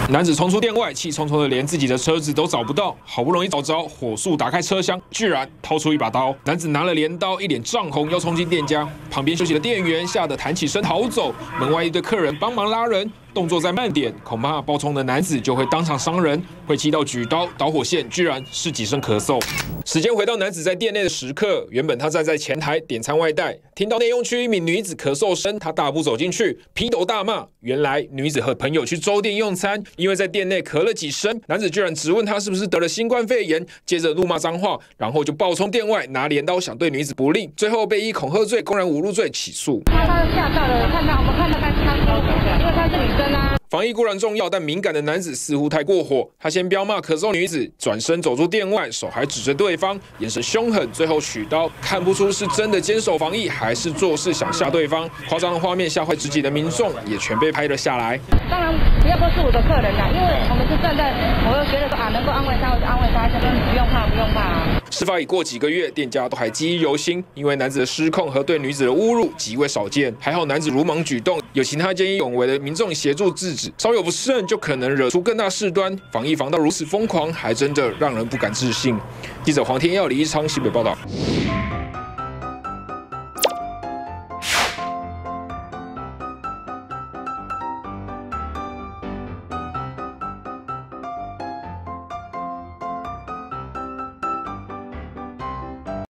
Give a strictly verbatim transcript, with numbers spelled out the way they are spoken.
男子冲出店外，气冲冲的连自己的车子都找不到，好不容易找着，火速打开车厢，居然掏出一把刀。男子拿了镰刀，一脸涨红，要冲进店家。旁边休息的店员吓得弹起身逃走，门外一堆客人帮忙拉人。 动作再慢点，恐怕暴冲的男子就会当场伤人，会气到举刀导火线，居然是几声咳嗽。时间回到男子在店内的时刻，原本他站在前台点餐外带，听到内用区一名女子咳嗽声，他大步走进去，劈头大骂。原来女子和朋友去粥店用餐，因为在店内咳了几声，男子居然质问她是不是得了新冠肺炎，接着怒骂脏话，然后就暴冲店外，拿镰刀想对女子不利，最后被以恐吓罪、公然侮辱罪起诉。 他他吓到了，看到我们看到他他因为她是女生啊。 防疫固然重要，但敏感的男子似乎太过火。他先彪骂咳嗽女子，转身走出店外，手还指着对方，眼神凶狠，最后取刀，看不出是真的坚守防疫，还是做事想吓对方。夸张的画面吓坏自己的民众，也全被拍了下来。 当然不要都是我的客人啦，因为我们是站在，我又觉得说啊，能够安慰他，我就安慰他，就说你不用怕，不用怕啊。 事发已过几个月，店家都还记忆犹新，因为男子的失控和对女子的侮辱极为少见。还好男子鲁莽举动，有其他见义勇为的民众协助制止，稍有不慎就可能惹出更大事端。防疫防到如此疯狂，还真的让人不敢置信。记者黄天耀、李一昌西北报道。